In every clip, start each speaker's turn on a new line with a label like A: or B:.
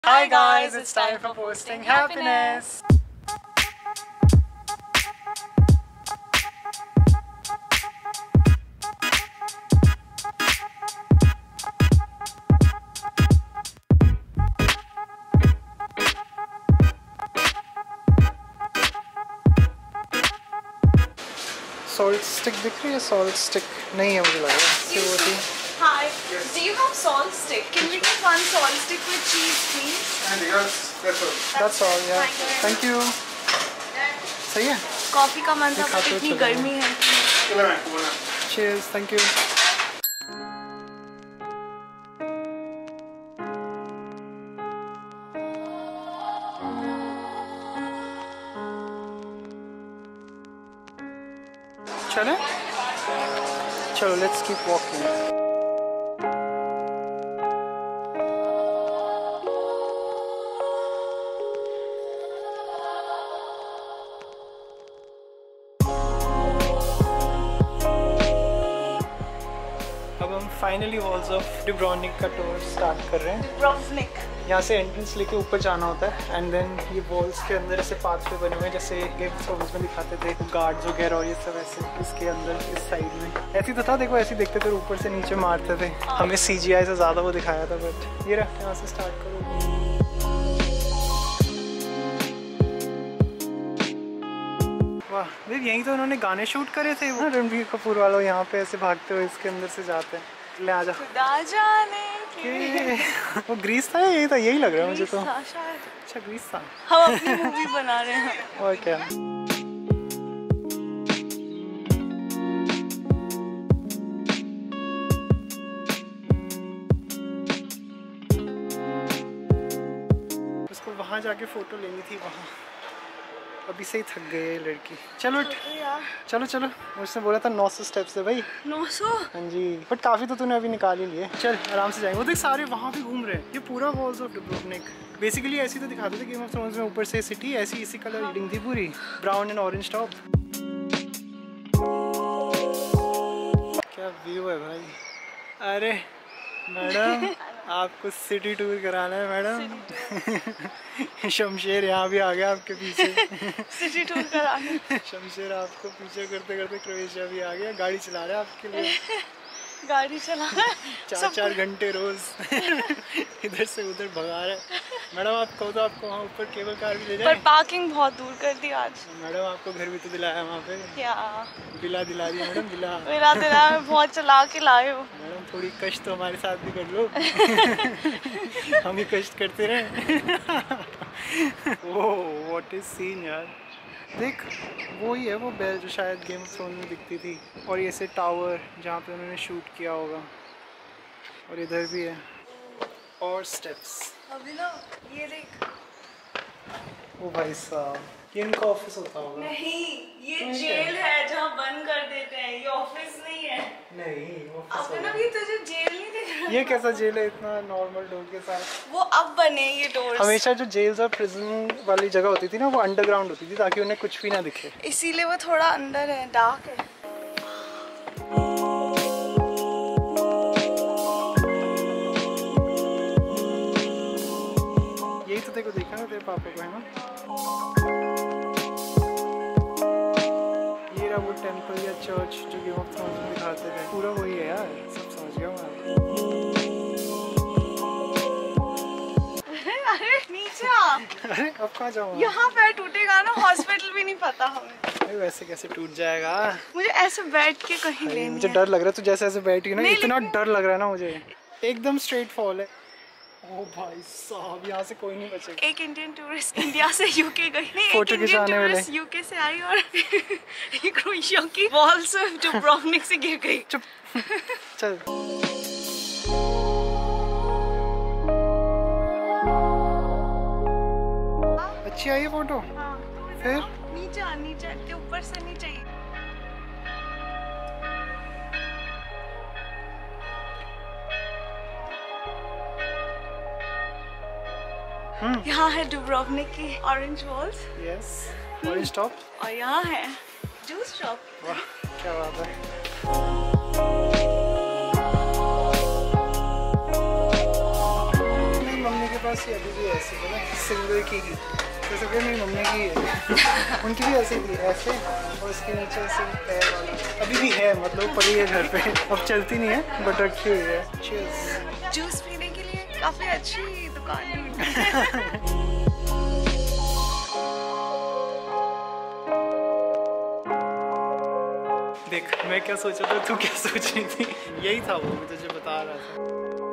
A: Hi guys, it's time for posting happiness. Salt stick दिख रही है? Salt stick नहीं है मुझे लग रहा है।
B: Hi, do you have salt stick? Can we get one salt stick with cheese, please?
A: And yes, that's all. Yeah. Thank you. सही है?
B: कॉफी का मन था बट इतनी गर्मी है।
A: Cheers, thank you. चले? चलो, let's keep walking. अब हम फाइनली वॉल्स ऑफ डुब्रोवनिक का टूर स्टार्ट कर रहे हैं।
B: डुब्रोवनिक
A: यहाँ से एंट्रेंस लेके ऊपर जाना होता है एंड देन ये वॉल्स के अंदर ऐसे पाथवे बने हुए हैं जैसे गेम ऑफ थ्रोन्स में दिखाते थे, गार्ड्स वगैरह और ये सब ऐसे इसके अंदर इस साइड में ऐसी तो था। देखो ऐसे देखते थे, ऊपर से नीचे मारते थे। हमें CGI से ज़्यादा वो दिखाया था, बट ये रहा। यहाँ से स्टार्ट करो। वाह देख, यहीं तो उन्होंने गाने शूट करे थे वो रणबीर कपूर वालों। यहाँ पे ऐसे भागते हुए इसके अंदर से जाते हैं। ले आ जा।
B: खुदा जाने
A: वो ग्रीस था, यही था, यही लग रहा है मुझे तो।
B: शायद
A: अच्छा ग्रीस था।
B: हम अपनी मूवी बना रहे हैं।
A: और क्या। उसको वहाँ जाके फोटो लेनी थी वहाँ। अभी से ही थक गई है लड़की। चलो चलो चलो, मुझसे बोला था 900 स्टेप्स है भाई।
B: 900?
A: हाँ जी, बट काफ़ी तो तूने अभी निकाल ही लिए। चल आराम से जाएंगे। वो देख सारे वहाँ पे घूम रहे हैं। ये पूरा वॉल्स ऑफ डुब्रोवनिक बेसिकली ऐसी तो दिखाते थे गेम ऑफ थ्रोन्स में, ऊपर से सिटी ऐसी इसी कलर रीडिंग थी पूरी, ब्राउन एंड ऑरेंज टॉप। क्या व्यू है भाई। अरे मैडम आपको सिटी टूर कराना है मैडम। शमशेर यहाँ भी आ गया आपके पीछे।
B: सिटी टूर कराने।
A: शमशेर आपको पीछे करते करते क्रोएशिया भी आ गया। गाड़ी चला रहा है आपके लिए।
B: गाड़ी चला
A: 4-4 घंटे रोज इधर से उधर भगा रहा है। मैडम आप कहो तो आपको वहाँ ऊपर केबल कार भी ले जाए।
B: पर पार्किंग बहुत दूर कर दी आज।
A: मैडम आपको घर भी तो दिलाया वहाँ पे।
B: क्या
A: बिला दिला दिया मैडम, बिला।
B: मेरा दिला में बहुत चला के लाए हो
A: मैडम। थोड़ी कष्ट तो हमारे साथ भी कर लो। हम ही कष्ट करते रहे। ओह व्हाट इज सीन यार। देख वो ही है वो बेल जो शायद गेम ऑफ थ्रोन्स में दिखती थी। और ये से टावर जहाँ पे उन्होंने शूट किया होगा। और इधर भी है और स्टेप्स।
B: अभी ना ये देख।
A: ओ भाई साहब, ये इनका ऑफिस होता होगा।
B: नहीं ये जेल है जहाँ बंद कर देते हैं, ये ऑफिस नहीं है।
A: नहीं
B: अब ना भी तुझे जेल नहीं दिख रहा।
A: ये कैसा जेल है इतना नॉर्मल डोर के साथ?
B: वो अब बने ये डोर्स।
A: हमेशा जो जेल्स और प्रिजन वाली जगह होती थी ना, वो अंडरग्राउंड होती थी ताकि उन्हें कुछ भी ना दिखे।
B: इसीलिए वो थोड़ा अंदर है, डार्क है।
A: यही तो देखो देखा ना तेरे पापा को, है ना? ये रहा वो टेंपल या चर्च जो गेम ऑफ थ्रोन्स में दिखाते थे। पूरा वही है यार, सब समझ गया मैं।
B: अरे नीचे आ।
A: अरे अब कहाँ जाऊँ?
B: यहाँ पैर टूटेगा ना, हॉस्पिटल भी नहीं पता हमें।
A: अरे वैसे कैसे टूट जाएगा?
B: मुझे ऐसे बैठ के कहीं लेनी
A: मुझे
B: है।
A: डर लग रहा है। तू जैसे ऐसे बैठी ना, इतना डर लग रहा है ना मुझे। एकदम स्ट्रेट फॉल है। ओ भाई साहब, यहाँ से कोई नहीं बचेगा।
B: एक इंडियन टूरिस्ट इंडिया से यूके गई, नहीं
A: फोटो
B: एक इंडियन
A: खिंचाने वाले।
B: टूरिस्ट यूके से आई और क्रोएशिया की वॉल्स डुब्रोवनिक से गिर गई।
A: चुप चल। अच्छी आई है फोटो।
B: हाँ,
A: फिर
B: नीचे आ, नीचे के ऊपर से नहीं चाहिए। यहाँ है डुब्रोवनिक की orange walls.
A: Yes, orange top.
B: और यहाँ है जूस शॉप।
A: वाह क्या बात है। मौसी अभी भी ऐसी है ना, सिंगल की ही, जैसे कि मेरी मम्मी की है उनकी भी ऐसी थी, ऐसे, और उसके नीचे ऐसे पैर वाला अभी भी है, मतलब पड़ी है घर पे, अब चलती नहीं है बट रखी हुई है। चीयर्स।
B: जूस पीने के लिए काफी अच्छी दुकान ढूंढी।
A: देख मैं क्या सोचा था, तू क्या सोच रही थी, यही था वो, मैं तुझे बता रहा था।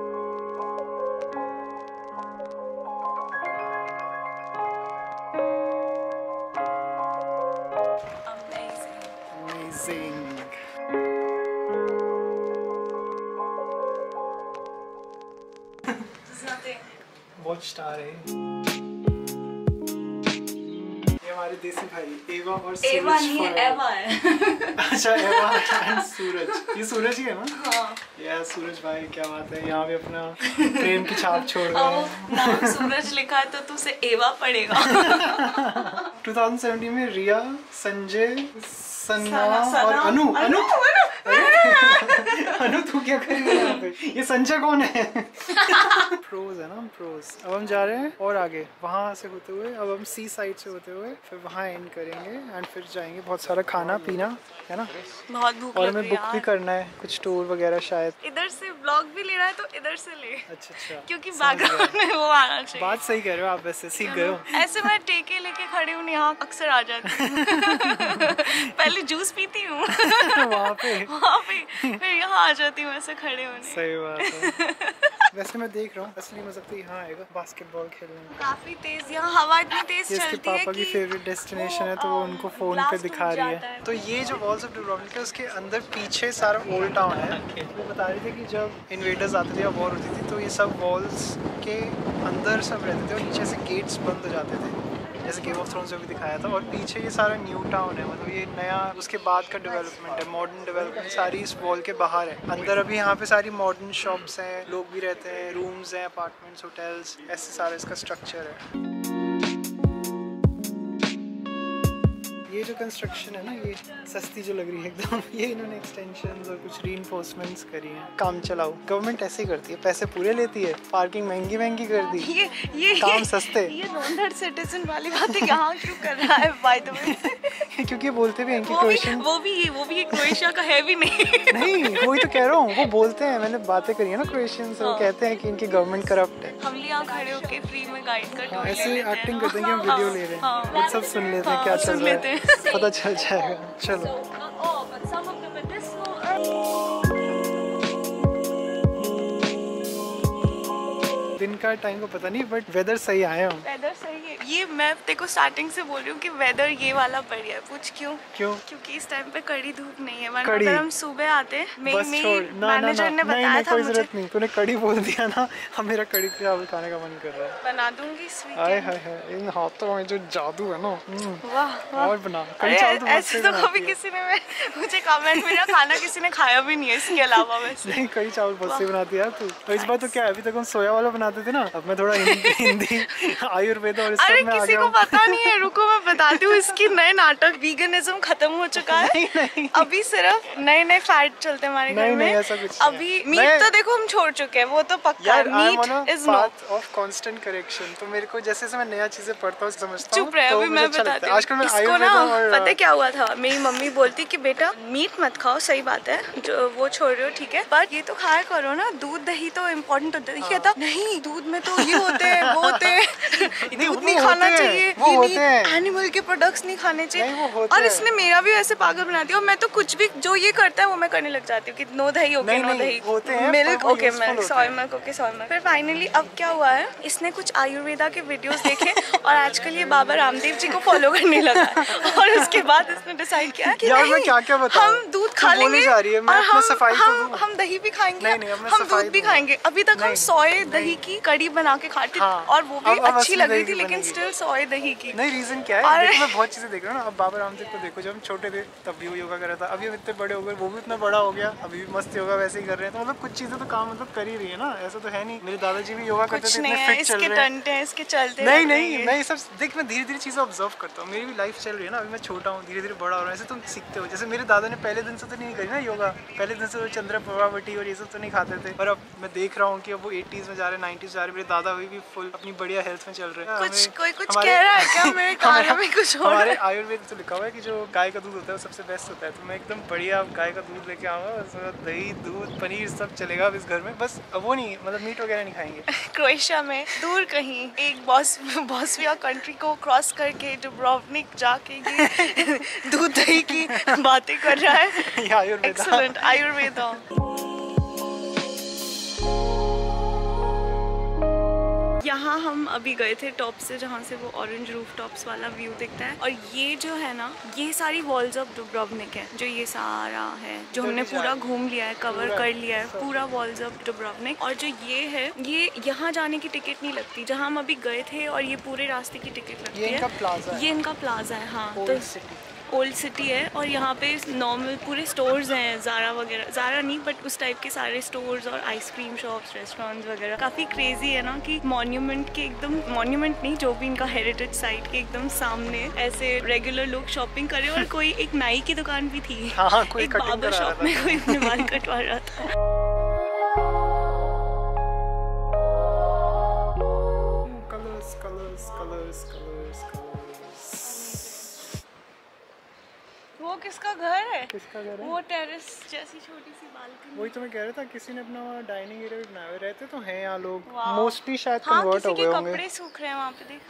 A: Amazing. Watch star है ये, हमारे देसी भाई एवा और सूरज।
B: एवा नहीं है, एवा है।
A: अच्छा एवा एंड सूरज, ये सूरज ही है ना?
B: हाँ।
A: यार सूरज भाई क्या बात है, यहाँ भी अपना प्रेम की छाप छोड़ रहे हैं।
B: नाम सूरज लिखा है तो तुझे एवा पड़ेगा।
A: 2017 में रिया, संजय, सन्ना और अनु। अनु तू क्या कर रही है यहाँ पे? ये संजय कौन है? प्रोज है ना, प्रोज। अब हम जा रहे हैं और आगे वहाँ से होते हुए, अब हम सी साइड से होते हुए फिर वहाँ एंड करेंगे एंड फिर जाएंगे। बहुत सारा खाना पीना है ना,
B: बहुत भूख
A: और
B: लग
A: हमें
B: रही
A: बुक
B: है
A: भी करना है कुछ टूर वगैरह शायद।
B: इधर से ब्लॉग भी ले रहा है तो इधर से ले।
A: अच्छा
B: क्योंकि बैकग्राउंड में वो आना चाहिए।
A: बात सही कह रहे हो आप, वैसे सीख गए हो।
B: ऐसे मैं टेके लेके खड़ी हूँ यहाँ, अक्सर आ जाती हूँ। पहले जूस पीती हूँ
A: वहाँ पे
B: फिर यहाँ आ जाती हूँ ऐसे खड़े होने।
A: सही बात है। वैसे मैं देख रहा हूँ असली मजा तो यहाँ आएगा बास्केटबॉल खेलने में।
B: काफी तेज यहाँ हवा इतनी तेज
A: ये इसके
B: चलती है
A: पापा की फेवरेट डेस्टिनेशन है तो वो उनको फोन पे दिखा रही है। तो ये जो वॉल्स ऑफ डुब्रोवनिक है उसके अंदर पीछे सारा ओल्ड टाउन है। वो बता रहे थे कि जब इन्वेडर्स आते थे या वॉर होती थी तो ये सब वॉल्स के अंदर सब रहते थे और नीचे से गेट्स बंद हो जाते थे, जैसे गेम ऑफ थ्रोन्स में भी दिखाया था। और पीछे ये सारा न्यू टाउन है, मतलब ये नया उसके बाद का डेवलपमेंट है, मॉडर्न डेवलपमेंट सारी इस वॉल के बाहर है। अंदर अभी यहाँ पे सारी मॉडर्न शॉप्स हैं, लोग भी रहते हैं, रूम्स हैं, अपार्टमेंट्स, होटल्स, ऐसे सारा इसका स्ट्रक्चर है। ये जो कंस्ट्रक्शन है ना, ये सस्ती जो लग रही है एकदम, ये इन्होंने एक्सटेंशंस और कुछ रीइंफोर्समेंट्स करी हैं। काम चलाओ, गवर्नमेंट ऐसे ही करती है, पैसे पूरे लेती है, पार्किंग महंगी महंगी कर दी,
B: ये
A: काम सस्ते।
B: ये नॉन सिटीजन वाली बातें यहाँ क्यों कर रहा है बाय द वे?
A: क्योंकि बोलते भी हैं कि क्रोएशियन,
B: वो भी क्रोएशिया का है भी नहीं।
A: वही तो कह रहा हूँ, वो बोलते हैं, मैंने बातें करी है ना क्रोएशियन से, वो कहते हैं कि इनकी गवर्नमेंट करप्ट है।
B: हम यहाँ खड़े होके फ्री में गाइड कर
A: ऐसे एक्टिंग करते हैं कि हम वीडियो ले रहे हैं, वो सब सुन लेते हैं क्या चल रहा है, पता चल जाएगा। चलो दिन का टाइम को पता नहीं, बट वेदर सही आया हूँ।
B: वेदर सही है। ये मैं देखो स्टार्टिंग से बोल रही हूँ कि वेदर ये वाला बढ़िया है। पूछ क्यों? क्योंकि इस टाइम पे कड़ी धूप नहीं है, वरना अगर हम सुबह आते, मैनेजर ने बताया था
A: कोई जरूरत नहीं, तूने कड़ी बोल दिया ना, अब मेरा कड़ी चावल खाने का मन कर रहा है।
B: बना दूंगी इस
A: हाय हाय हाय, इन हाथों में जो जादू है ना,
B: वाह।
A: और बना कड़ी चावल।
B: ऐसे तो कभी किसी ने मुझे कमेंट में खाना किसी ने खाया भी नहीं है इसके अलावा। वैसे
A: नहीं, कड़ी चावल बहुत सही बनाती है यार तू। तो इस बार तो क्या है, अभी तक हम सोया वाला बनाते थे ना, अब मैं थोड़ा हिंदी आयुर्वेद और इस सब में आ
B: किसी
A: गया
B: को पता नहीं है, रुको मैं बताती हूँ। इसकी नए नाटक वीगनिज्म खत्म हो चुका है।
A: नहीं।
B: अभी सिर्फ नए फैट चलते हमारे घर में।
A: ऐसा कुछ
B: अभी मीट तो देखो हम छोड़ चुके हैं, वो तो पक्का है। Meet is not
A: of constant correction. तो मेरे को जैसे मैं नया चीजें पढ़ता हूँ समझता हूँ।
B: चुप रहे, अभी मैं बताती हूँ।
A: आजकल मैं
B: इसको ना पता क्या हुआ था, मेरी मम्मी बोलती कि बेटा मीट मत खाओ, सही बात है, जो वो छोड़ रहे हो ठीक है, पर ये तो खाया करो ना, दूध दही तो इम्पोर्टेंट होता है। कहता नहीं, दूध में तो ये होते हैं वो होते हैं, दूध नहीं खाना चाहिए, एनिमल के प्रोडक्ट्स नहीं खाने चाहिए। और इसने मेरा भी ऐसे पागल बना दिया। और मैं तो कुछ भी जो ये करता है वो मैं करने लग जाती हूँ कि नो दही ओके, नो दही, milk okay, milk, soya milk okay, soya milk. फिर फाइनली अब क्या हुआ है, इसने कुछ आयुर्वेदा के वीडियोस देखे और आजकल ये बाबा रामदेव जी को फॉलो करने लगा। और उसके बाद इसने डिसाइड किया कि
A: मैं क्या
B: हम दूध खा लेंगे
A: और
B: हम दही भी खाएंगे, हम दूध भी खाएंगे। अभी तक हम सोए दही की कड़ी बना के खाते और वो भी अच्छी लग रही थी, लेकिन स्टिल सोए दही की।
A: नहीं रीजन क्या है, देखो मैं बहुत चीजें देख रहा हूँ ना। अब बाबा रामदेव को देखो, जब हम छोटे थे तब भी वो योगा कर रहा था, अभी हम इतने बड़े हो गए, वो भी इतना बड़ा हो गया, अभी भी मस्त योगा वैसे ही कर रहे हैं। तो मतलब कुछ चीजें तो काम मतलब कर ही रही है ना, ऐसा तो है नहीं। मेरे दादाजी भी योगा करते थे, इतने फिट चल रहे हैं,
B: इसके चलते
A: नहीं मैं ये सब देख, मैं धीरे धीरे चीजें ऑब्जर्व करता हूँ। मेरी भी लाइफ चल रही है ना, अभी मैं छोटा हूँ, धीरे धीरे बड़ा हो रहा है। ऐसे तुम सीखते हो, जैसे मेरे दादा ने पहले दिन से तो नहीं करी ना योगा, पहले दिन से वो चंद्र प्रभावती और ये सब तो नहीं खाते थे, और अब मैं देख रहा हूँ कि अब वो 80s में जा रहे हैं, 90s जा रहे हैं। मेरे दादा अभी भी फुल अपनी बढ़िया हेल्थ में चल रहे हैं।
B: कोई कुछ कह रहा है क्या मेरे कानों में कुछ हो रहा है?
A: हमारे आयुर्वेद तो लिखा हुआ है कि जो गाय का दूध होता है वो सबसे बेस्ट होता है। तो मैं एकदम बढ़िया गाय का दूध लेके आऊंगा, उसमें दही दूध पनीर सब चलेगा अब इस घर में। बस वो नहीं, मतलब मीट वगैरह नहीं खाएंगे।
B: क्रोएशिया में दूर कहीं एक बॉस्निया कंट्री को क्रॉस करके डुब्रोवनिक जाके ये दूध दही की बातें कर रहा है। एक्सीलेंट आयुर्वेदा। यहाँ हम अभी गए थे टॉप से, जहाँ से वो ऑरेंज रूफ टॉप्स वाला व्यू दिखता है। और ये जो है ना, ये सारी वॉल्स ऑफ डुब्रोवनिक है, जो ये सारा है जो हमने पूरा घूम लिया है, कवर कर लिया है पूरा वॉल्स ऑफ डुब्रोवनिक। और जो ये है, ये यहाँ जाने की टिकट नहीं लगती, जहाँ हम अभी गए थे, और ये पूरे रास्ते की टिकट लगती है। ये इनका प्लाजा है। हाँ, तो ओल्ड सिटी है, और यहाँ पे नॉर्मल पूरे स्टोर्स हैं, ज़ारा वगैरह, ज़ारा नहीं बट उस टाइप के सारे स्टोर्स और आइसक्रीम शॉप्स, रेस्टोरेंट्स वगैरह। काफ़ी क्रेजी है ना कि मॉन्यूमेंट के एकदम, मॉन्यूमेंट नहीं, जो भी इनका हेरिटेज साइट के एकदम सामने ऐसे रेगुलर लोग शॉपिंग कर रहे हैं। और कोई एक नाई की दुकान भी थी।
A: हाँ, कोई
B: एक बार्बर शॉप में कोई अपने बाल कटवा रहा था। वो किसका घर है?
A: किसका घर है?
B: वो टेरेस जैसी छोटी सी बालकनी।
A: वही तो मैं कह रहा था, किसी ने अपना डाइनिंग एरिया भी बनाया हुआ। रहते तो हैं यहाँ लोग, मोस्टली शायद कन्वर्ट हो गए होंगे।
B: कपड़े सूख रहे हैं वहाँ पे, देख।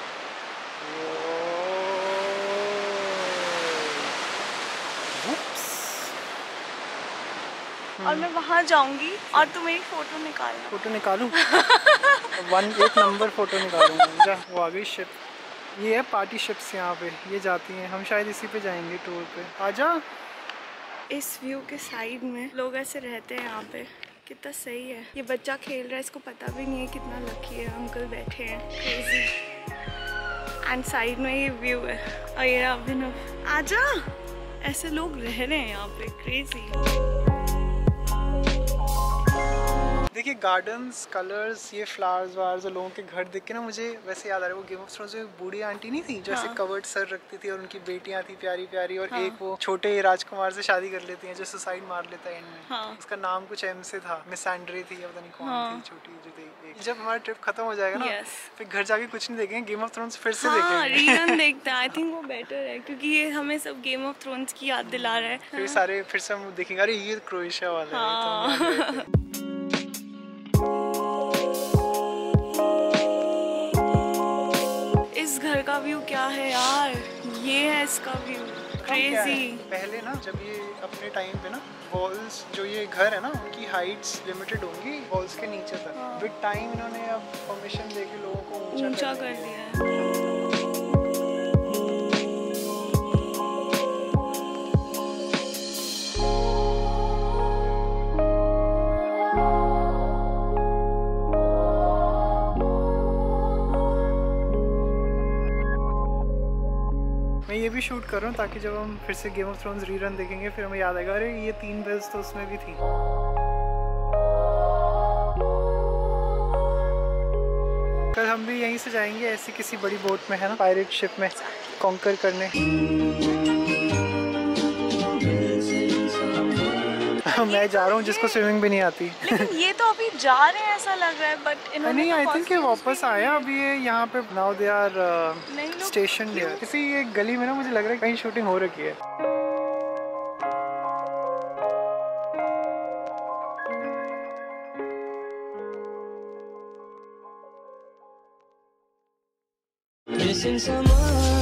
B: और मैं वहाँ जाऊंगी और तू मेरी फोटो निकालना।
A: फोटो निकालूं? एक नंबर फोटो निकालूंगा। जा, वो आ गई शिप। ये है पार्टी शिप्स, यहाँ पे ये जाती हैं। हम शायद इसी पे जाएंगे टूर पे। आजा।
B: इस व्यू के साइड में लोग ऐसे रहते हैं यहाँ पे, कितना सही है। ये बच्चा खेल रहा है, इसको पता भी नहीं है कितना लकी है। अंकल बैठे हैं, क्रेजी। एंड साइड में ये व्यू है। और ये अभिनव, आजा। ऐसे लोग रह रहे हैं यहाँ पे, क्रेजी।
A: देखिए गार्डन्स, कलर्स, ये फ्लावर्स वार्स और लोगों के घर देख के ना मुझे वैसे याद आ रहा है वो गेम ऑफ थ्रोन्स में बूढ़ी आंटी नहीं थी जो ऐसे कवर्ड सर रखती थी, और उनकी बेटियां थी प्यारी प्यारी, और एक वो छोटे राजकुमार से शादी कर लेती हैं जो सुसाइड मार लेता है एंड में। उसका नाम कुछ एम से था, मिस एंड्रे थी, पता नहीं कौन थी छोटी जो थी। जब हमारा ट्रिप खत्म हो जाएगा ना, फिर घर जाके कुछ नहीं देखेंगे, गेम ऑफ थ्रोन्स फिर से देखेंगे।
B: रीरन देखते हैं, आई थिंक वो बेटर है, क्योंकि ये हमें सब गेम ऑफ थ्रोन्स की याद दिला रहा है।
A: फिर से हम देखेंगे, अरे ये क्रोएशिया वाला है।
B: इस घर का व्यू क्या है यार, ये है इसका व्यू, क्रेजी।
A: पहले ना जब ये अपने टाइम पे ना वॉल्स, जो ये घर है ना, उनकी हाइट्स लिमिटेड होंगी वॉल्स के नीचे तक। विद टाइम इन्होंने अब परमिशन देके लोगों को ऊंचा कर दिया है। मैं ये भी शूट कर रहा हूँ ताकि जब हम फिर से गेम ऑफ थ्रोन्स रीरन देखेंगे फिर हमें याद आएगा, अरे ये 3 बेल्स तो उसमें भी थी। कल हम भी यहीं से जाएंगे ऐसी किसी बड़ी बोट में, है ना, पायरेट शिप में कॉन्कर करने। मैं जा रहा हूँ जिसको स्विमिंग भी नहीं आती।
B: लेकिन ये तो अभी जा रहे हैं ऐसा लग रहा है, बट
A: नहीं, आई थिंक ये वापस आया अभी। ये यहाँ पे now they are station here. किसी एक गली में ना मुझे लग रहा है कहीं शूटिंग हो रखी है। Missing someone